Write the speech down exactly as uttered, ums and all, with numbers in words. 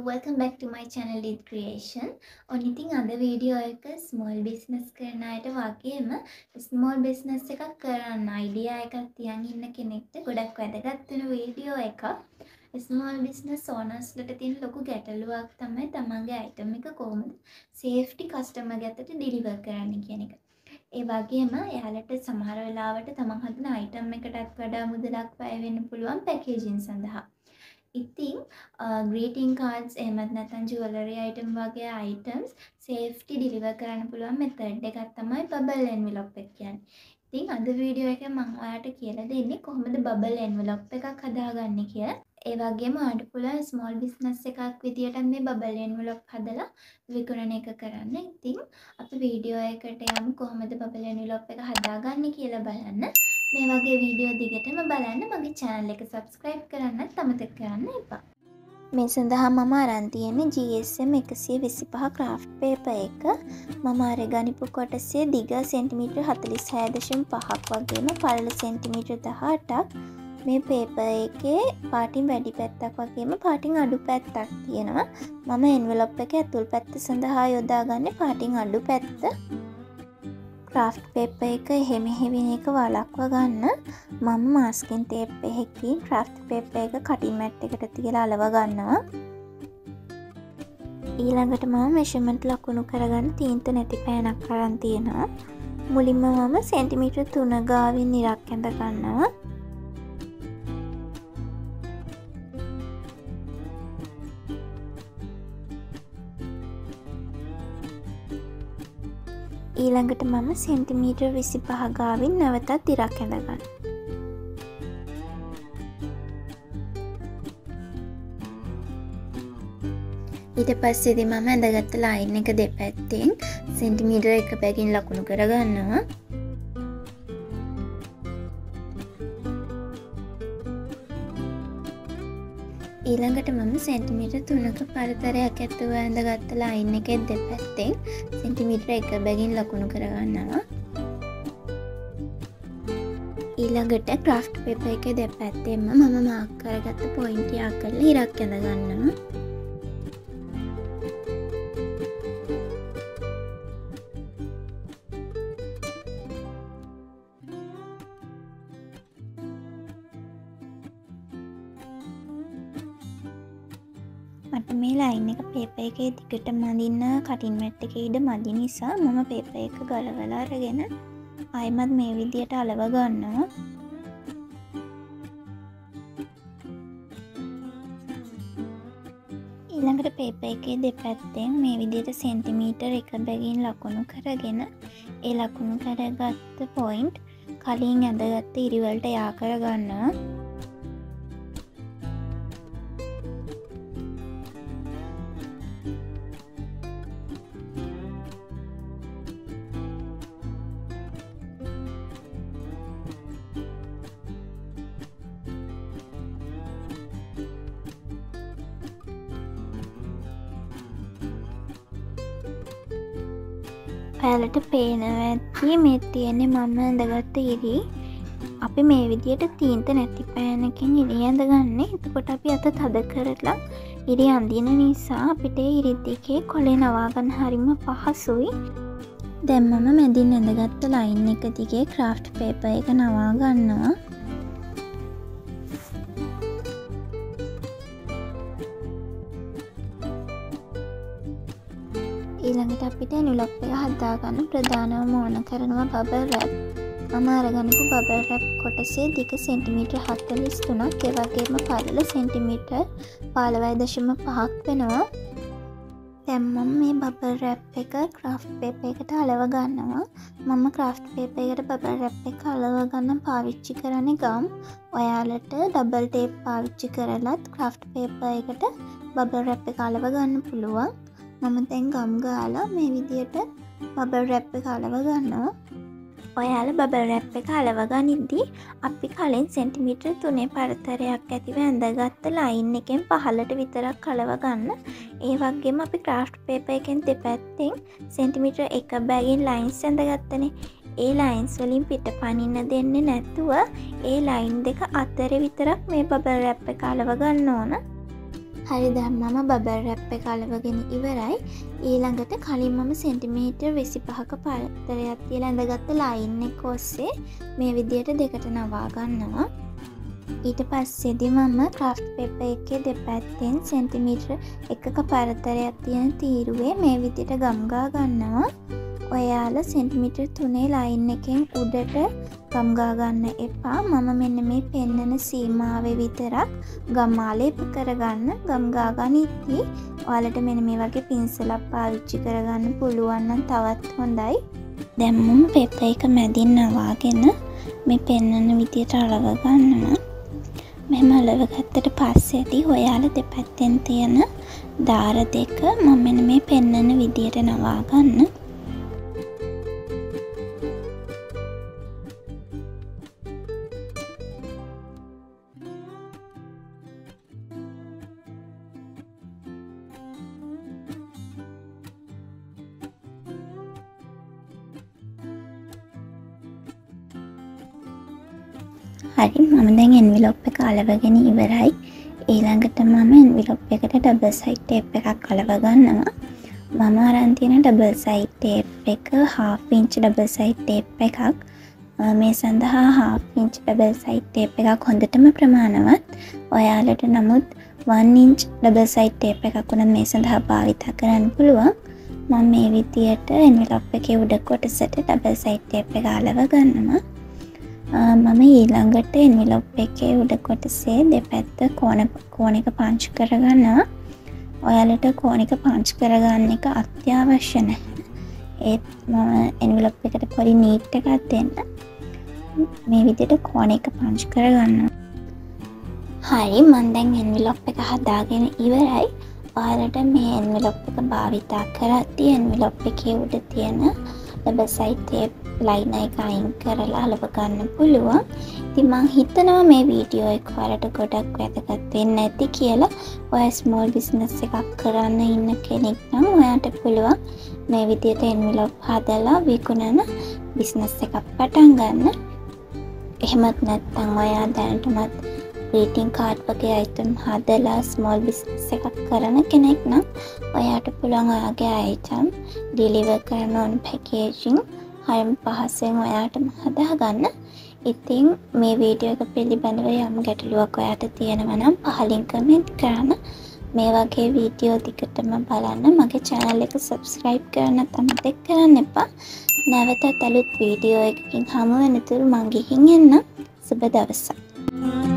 welcome back to my channel Dith creation. ඔන්න ඉතින් අද වීඩියෝ එක small business කරන අයට වගේම small business එකක් කරන්න idea එකක් තියන් ඉන්න කෙනෙක්ට ගොඩක් වැදගත් වෙන වීඩියෝ එකක්. small business owners ලට තියෙන ලොකු ගැටලුවක් තමයි තමන්ගේ item එක කොහොමද safety customer ගෙතට deliver කරන්න කියන එක. ඒ වගේම එයාලට සමහර වෙලාවට තමන් හදන item එකටත් වඩා මුදලක් වැය වෙන්න පුළුවන් packaging සඳහා. ඉතින් greeting cards එහෙමත් නැත්නම් jewelry item වගේ items safety deliver කරන්න පුළුවන් method එකක් තමයි bubble envelope එක කියන්නේ. ඉතින් අද වීඩියෝ එකේ මම ඔයාලට කියලා දෙන්නේ කොහොමද bubble envelope එකක් හදාගන්නේ කියලා. ඒ වගේම ඔයාලට පුළුවන් small business එකක් විදියට මේ bubble envelope හදලා විකුණන එක කරන්න. ඉතින් අපි වීඩියෝ එකට යමු කොහොමද bubble envelope එක හදාගන්නේ කියලා බලන්න. මේ වගේ වීඩියෝ දිගටම බලන්න මගේ channel එක subscribe කරන්නත් අමතක කරන්න එපා. මේ සඳහා මම අරන් තියෙන්නේ G S M එකසිය විසිපහ craft paper එක. මම අර ගනිපු කොටසේ දිග සෙන්ටිමීටර් හතළිස් හය දශම පහක් වගේම පළල සෙන්ටිමීටර් දහඅටක්. මේ paper එකේ පාටින් වැඩි පැත්තක් වගේම පාටින් අඩු පැත්තක් තියෙනවා. මම envelope එකේ ඇතුල් පැත්ත සඳහා යොදාගන්නේ පාටින් අඩු පැත්ත. craft paper එක එහෙම එහෙවින එක වළක්වා ගන්න මම masking tape එකකින් craft paper එක cutting mat එකට තියලා අලව ගන්නවා. ඊළඟට මම measurement ලකුණු කරගන්න තීන්ත නැති පෑනක් අරන් තියෙනවා. මුලින්ම මම සෙන්ටිමීටර් තුන ගාවින් ඉරක් ඇඳ ගන්නවා. ඊළඟට මම සෙන්ටිමීටර් විසිපහ ගාවින් නැවතත් ඉරක් ඇඳ ගන්නවා. ඊට පස්සේදී මම ඇඳගත්ත ලයින් එක දෙපැත්තෙන් සෙන්ටිමීටර් එක බැගින් ලකුණු කරගන්නවා. ඊළඟට මම සෙන්ටිමීටර් තුනක පරතරයක් ඇතුව ඇඳගත්ත ලයින් එකේ දෙපැත්තෙන් සෙන්ටිමීටර් එක බැගින් ලකුණු කරගන්නවා. ඊළඟට craft paper එකේ දෙපැත්තෙන්ම මම මාක් කරගත්ත පොයින්ට් යක් කරලා ඉරක් ඇඳ ගන්නවා. මට මේ ලයින් එක පේපර් එකේ දිගට මදින්න කටින් මැට් එකේ ඉඩ මදි නිසා මම පේපර් එක ගලවලා අරගෙන ආයෙමත් මේ විදියට අලව ගන්නවා. ඊළඟට පේපර් එකේ දෙපැත්තෙන් මේ විදියට සෙන්ටිමීටර් එක බැගින් ලකුණු කරගෙන ඒ ලකුණු කරගත්ත පොයින්ට් කලින් ඇඳගත්ත ඉරි වලට යා කර ගන්නවා. ඔයාලට පේනවා ඇති මේ තියෙන්නේ මම ඇඳගත්ත ඉරි. අපි මේ විදියට තීන්ත නැති පෑනකින් ඉරි ඇඳගන්නේ. එතකොට අපි අත තද කරලා ඉරි අඳින නිසා අපිට ඉරි දෙකේ කොලේ නවා ගන්න හරිම පහසුයි. දැන් මම මැදින් ඇඳගත්ත ලයින් එක දිගේ craft paper එක නවා ගන්නවා. ඊළඟට අපිට envelope එක හදාගන්න ප්‍රධානම ඕන කරනවා bubble wrap. මම අරගන්නපු bubble wrap කොටසේ දිග සෙන්ටිමීටර් හතළිස් තුනක් ඒ වගේම පළල සෙන්ටිමීටර් පනළොස් දශම පහක් වෙනවා. දැන් මම මේ bubble wrap එක craft paper එකට අලව ගන්නවා. මම craft paper එකට bubble wrap එක අලව ගන්න පාවිච්චි කරන්නේ ගම්. ඔයාලට double tape පාවිච්චි කරලත් craft paper එකට bubble wrap එක අලව ගන්න පුළුවන්. මම දැන් ගම් ගාලා මේ විදියට bubble wrap එක අලව ගන්නවා. ඔයාලා bubble wrap එක අලව ගනිද්දී අපි කලින් සෙන්ටිමීටර් තුනේ පරතරයක් ඇතිව ඇඳගත්ත ලයින් එකෙන් පහළට විතරක් අලව ගන්න. ඒ වගේම අපි craft paper එකෙන් දෙපැත්තෙන් සෙන්ටිමීටර් එක බැගින් lines ඇඳගත්තනේ. ඒ lines වලින් පිට පනින්න දෙන්නේ නැතුව ඒ line දෙක අතර විතරක් මේ bubble wrap එක අලව ගන්න ඕන. හරි දැන් මම බබල් රැප් එක අලවගෙන ඉවරයි. ඊළඟට කලින් මම සෙන්ටිමීටර් විසිපහක පරතරයක් තියලා ඇඳගත්ත ලයින් එක ඔස්සේ මේ විදියට දෙකට නවා ගන්නවා. ඊට පස්සේදී මම ක්‍රාෆ්ට් පේපර් එකේ දෙපැත්තෙන් සෙන්ටිමීටර් එකක පරතරයක් තියෙන තීරුවේ මේ විදියට ගම්ගා ගන්නවා. ඔයාලා සෙන්ටිමීටර් තුනේ ලයින් එකෙන් උඩට ගම්ගා ගන්න එපා. මම මෙන්න මේ පෙන්නන සීමාවේ විතරක් ගම් ආලේප කරගන්න ගම්ගා ගනිද්දී ඔයාලට මෙන්න මේ වගේ පින්සලක් පාවිච්චි කරගන්න පුළුවන් නම් තවත් හොඳයි. දැන් මම පේපර් එක මැදින් නවාගෙන මේ පෙන්නන විදියට අලව ගන්නවා. මෙහෙම අලව ගත්තට පස්සේදී ඔයාලා දෙපැත්තෙන් තියෙන දාර දෙක මම මෙන්න මේ පෙන්නන විදියට නවා ගන්න. හරි මම දැන් එන්විලොප් එක අලවගෙන ඉවරයි. ඊළඟට මම එන්විලොප් එකට ඩබල් සයිඩ් ටේප් එකක් අලව ගන්නවා. මම අරන් තියෙන ඩබල් සයිඩ් ටේප් එක half inch double side tape එකක්. මේ සඳහා half inch double side tape එකක් හොඳටම ප්‍රමාණවත්. ඔයාලට නමුත් one inch double side tape එකක් උනත් මේ සඳහා භාවිත කරන්න පුළුවන්. මම මේ විදියට එන්විලොප් එකේ උඩ කොටසට ඩබල් සයිඩ් ටේප් එක අලව ගන්නවා. මම ඊළඟට එන්විලොප් එකේ උඩ කොටසේ දෙපැත්ත කෝණ කෝණයක පංච් කරගන්නවා. ඔයාලට කෝණයක පංච් කරගන්න එක අත්‍යවශ්‍ය නැහැ. ඒත් මම එන්විලොප් එකට පොඩි නීට් එකක් දෙන්න මේ විදිහට කෝණයක පංච් කරගන්නවා. හරි මම දැන් එන්විලොප් එක හදාගෙන ඉවරයි. ඔයාලට මේ එන්විලොප් එක භාවිතා කරද්දී එන්විලොප් එකේ උඩ තියෙන ඩබල් සයිඩ් ටේප් ලයින් එක අයින් කරලා අලව ගන්න පුළුවන්. ඉතින් මම හිතනවා මේ වීඩියෝ එක ඔයාලට ගොඩක් වැදගත් වෙන්න ඇති කියලා. ඔයා ස්මෝල් බිස්නස් එකක් කරන්න ඉන්න කෙනෙක් නම් ඔයාට පුළුවන් මේ විදිහට එන්විලොප් හදලා විකුණන බිස්නස් එකක් පටන් ගන්න. එහෙමත් නැත්නම් ඔයා දැනටමත් greeting card වගේ item හදලා small business එකක් කරන කෙනෙක් නම් ඔයාට පුළුවන් ඔයාගේ item deliver කරන on packaging හරිම පහසෙන් ඔයාටම හදාගන්න. ඉතින් මේ වීඩියෝ එක පිළිබඳව යම් ගැටලුවක් ඔයාට තියෙනවා නම් පහලින් කමෙන්ට් කරන්න. මේ වගේ වීඩියෝ දිගටම බලන්න. මගේ channel එක subscribe කරන්න අමතක කරන්න එපා. නැවතත් අලුත් වීඩියෝ එකකින් හමු වෙනතුරු මං ගිහින් එන්න. සුබ දවසක්.